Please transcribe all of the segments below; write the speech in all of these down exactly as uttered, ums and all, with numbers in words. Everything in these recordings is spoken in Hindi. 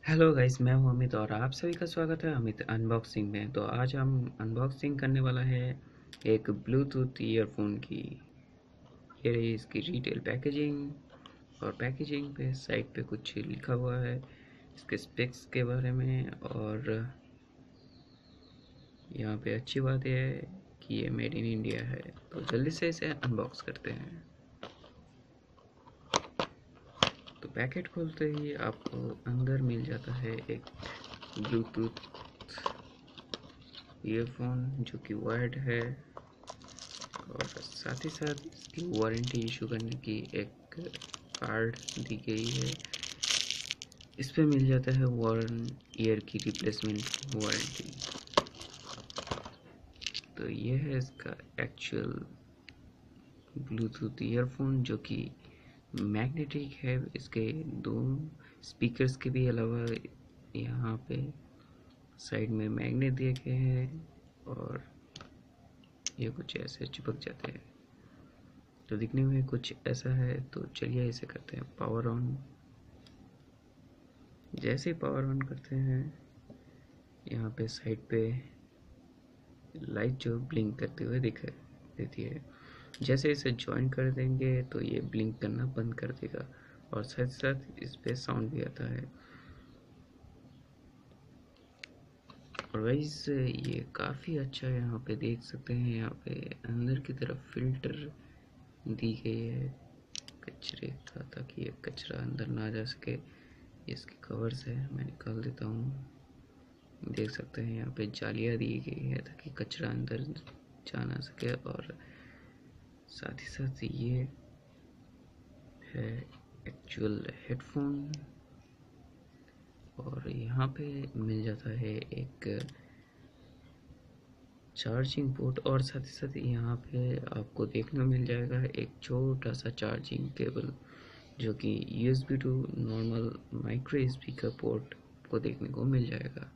हेलो गाइस, मैं हूं अमित और आप सभी का स्वागत है अमित अनबॉक्सिंग में। तो आज हम अनबॉक्सिंग करने वाला है एक ब्लूटूथ ईयरफोन की। ये रही इसकी डिटेल पैकेजिंग, और पैकेजिंग पे साइड पे कुछ लिखा हुआ है इसके स्पेक्स के बारे में। और यहाँ पे अच्छी बात यह है कि ये मेड इन इंडिया है। तो जल्दी से इसे अनबॉक्स करते हैं। तो पैकेट खोलते ही आपको अंदर मिल जाता है एक ब्लूटूथ ईयरफोन जो कि वायर्ड है, और साथ ही साथ इसकी वारंटी इशू करने की एक कार्ड दी गई है। इस पे मिल जाता है वन ईयर की रिप्लेसमेंट वारंटी। तो ये है इसका एक्चुअल ब्लूटूथ ईयरफोन जो कि मैग्नेटिक है। इसके दो स्पीकर्स के भी अलावा यहाँ पे साइड में मैग्नेट दिए गए हैं, और ये कुछ ऐसे चिपक जाते हैं। तो दिखने में कुछ ऐसा है। तो चलिए इसे करते हैं पावर ऑन। जैसे ही पावर ऑन करते हैं, यहाँ पे साइड पे लाइट जो ब्लिंक करते हुए दिख देती है। जैसे इसे ज्वाइन कर देंगे तो ये ब्लिंक करना बंद कर देगा, और साथ साथ इस पे साउंड भी आता है। और गाइस ये काफ़ी अच्छा है। यहाँ पे देख सकते हैं, यहाँ पे अंदर की तरफ फिल्टर दी गई है कचरे का, ताकि ये कचरा अंदर ना जा सके। इसके कवर्स है, मैं निकाल देता हूँ। देख सकते हैं यहाँ पे जालियाँ दी गई है ताकि कचरा अंदर जा ना सके। और साथ ही साथ ये है एक्चुअल हेडफोन, और यहाँ पे मिल जाता है एक चार्जिंग पोर्ट, और साथ ही साथ यहाँ पे आपको देखने को मिल जाएगा एक छोटा सा चार्जिंग केबल जो कि U S B to normal micro speaker port को देखने को मिल जाएगा।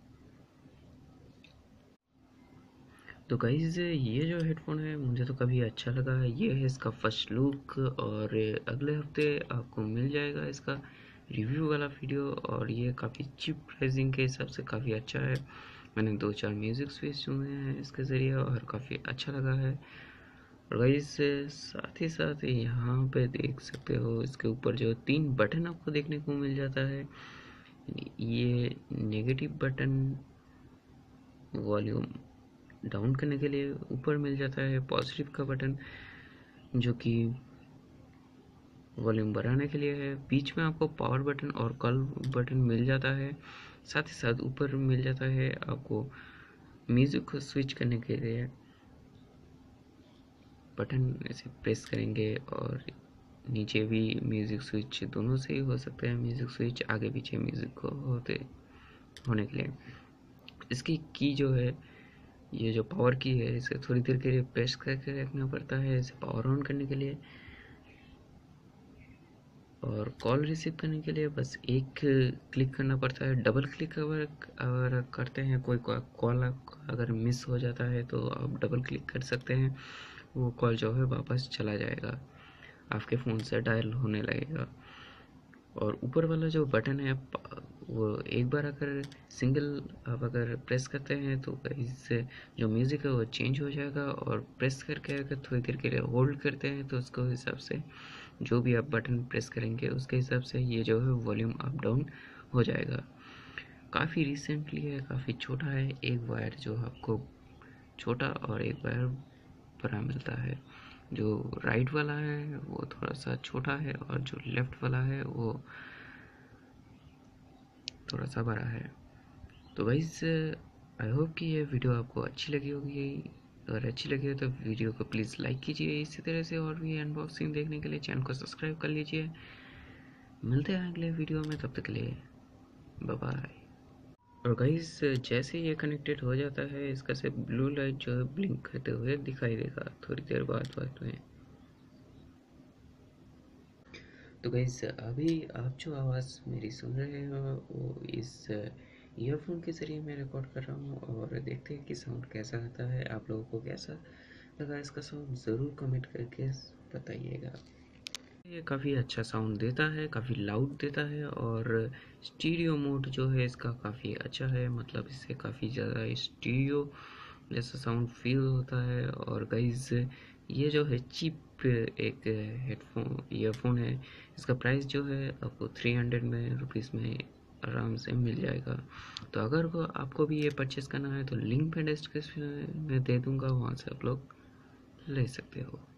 तो गाइज़ ये जो हेडफोन है मुझे तो काफ़ी अच्छा लगा है। ये है इसका फर्स्ट लुक, और अगले हफ्ते आपको मिल जाएगा इसका रिव्यू वाला वीडियो। और ये काफ़ी चीप प्राइसिंग के हिसाब से काफ़ी अच्छा है। मैंने दो चार म्यूज़िक भी सुने हैं इसके ज़रिए और काफ़ी अच्छा लगा है। और गाइस साथ ही साथ यहाँ पे देख सकते हो इसके ऊपर जो तीन बटन आपको देखने को मिल जाता है। ये नेगेटिव बटन वॉल्यूम डाउन करने के लिए ऊपर मिल जाता है, पॉजिटिव का बटन जो कि वॉल्यूम बढ़ाने के लिए है। बीच में आपको पावर बटन और कॉल बटन मिल जाता है। साथ ही साथ ऊपर मिल जाता है आपको म्यूज़िक को स्विच करने के लिए बटन, ऐसे प्रेस करेंगे। और नीचे भी म्यूज़िक स्विच दोनों से ही हो सकते हैं। म्यूज़िक स्विच आगे पीछे म्यूज़िक को होते होने के लिए इसकी की जो है, ये जो पावर की है, इसे थोड़ी देर के लिए प्रेस करके रखना पड़ता है इसे पावर ऑन करने के लिए। और कॉल रिसीव करने के लिए बस एक क्लिक करना पड़ता है। डबल क्लिक अगर अगर करते हैं, कोई कॉल अगर मिस हो जाता है तो आप डबल क्लिक कर सकते हैं। वो कॉल जो है वापस चला जाएगा, आपके फ़ोन से डायल होने लगेगा। और ऊपर वाला जो बटन है वो एक बार अगर सिंगल आप अगर प्रेस करते हैं तो इससे जो म्यूज़िक है वो चेंज हो जाएगा। और प्रेस करके अगर थोड़ी देर के लिए होल्ड करते हैं तो उसके हिसाब से जो भी आप बटन प्रेस करेंगे उसके हिसाब से ये जो है वॉल्यूम अप डाउन हो जाएगा। काफ़ी रिसेंटली है, काफ़ी छोटा है। एक वायर जो आपको छोटा और एक वायर बड़ा मिलता है। जो राइट वाला है वो थोड़ा सा छोटा है, और जो लेफ़्ट वाला है वो थोड़ा सा बड़ा है। तो गाइस आई होप कि ये वीडियो आपको अच्छी लगी होगी। अगर अच्छी लगी हो तो वीडियो को प्लीज़ लाइक कीजिए। इसी तरह से और भी अनबॉक्सिंग देखने के लिए चैनल को सब्सक्राइब कर लीजिए। मिलते हैं अगले वीडियो में, तब तक के लिए बाय बाय। और गाइस जैसे ये कनेक्टेड हो जाता है, इसका से ब्लू लाइट जो है ब्लिंक करते हुए दिखाई देगा थोड़ी देर बाद बाद में। तो गाइस अभी आप जो आवाज़ मेरी सुन रहे हो वो इस ईयरफोन के ज़रिए मैं रिकॉर्ड कर रहा हूँ। और देखते हैं कि साउंड कैसा आता है, आप लोगों को कैसा लगा इसका साउंड ज़रूर कमेंट करके बताइएगा। ये काफ़ी अच्छा साउंड देता है, काफ़ी लाउड देता है और स्टीरियो मोड जो है इसका काफ़ी अच्छा है, मतलब इससे काफ़ी ज़्यादा स्टीरियो जैसा साउंड फील होता है। और गाइस ये जो है चीप एक हेडफोन ईयरफोन है, इसका प्राइस जो है आपको थ्री हंड्रेड में रुपीज़ में आराम से मिल जाएगा। तो अगर को आपको भी ये परचेज़ करना है तो लिंक मैं डिस्क्रिप्शन में दे दूँगा, वहाँ से आप लोग ले सकते हो।